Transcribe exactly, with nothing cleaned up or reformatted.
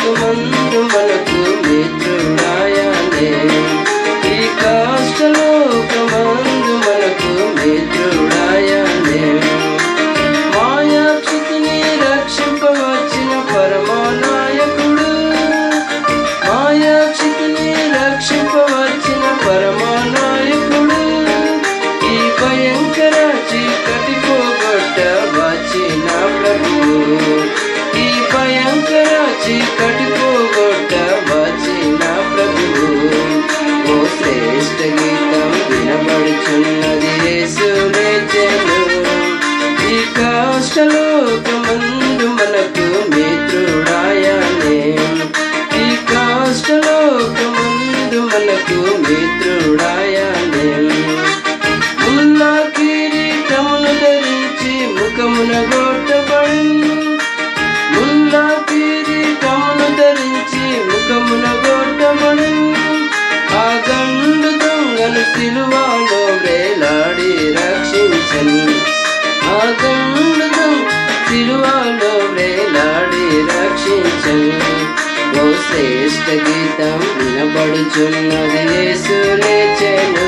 కష్టలోకమందు మనకు మిత్రుడాయనే ఈ కష్టలోకమందు మనకు మిత్రుడాయనే మాయాక్షితిని రక్షింపవచ్చిన పరమానాయకుడు మాయాక్షితిని రక్షింపవచ్చిన పరమానాయకుడు ఈ భయంకర చీకటి పోగొట్ట వచ్చిన ప్రభువు ఈ భయంకర చీకటి పోగొట్ట వచ్చిన ప్రభువు ఓ శ్రేష్ఠ గీతం వినబడుచున్నది యేసు లేచెను ఈ కష్టలోకమందు మనకు మిత్రుడాయనే ఈ కష్టలోకమందు మనకు మిత్రుడాయనే ముల్ల కిరీటమును ధరించి ముఖమున గొట్టబడి ముల్ల కిరీటమును ధరించి ముఖమున గొట్టబడి ఆ గండు దొంగను సిలువలో వేలాడి రక్షించను ఆ గండు దొంగ సిలువలో వేలాడి రక్షించను ఓ శ్రేష్ఠ గీతం వినబడుచున్నది యేసు లేచెను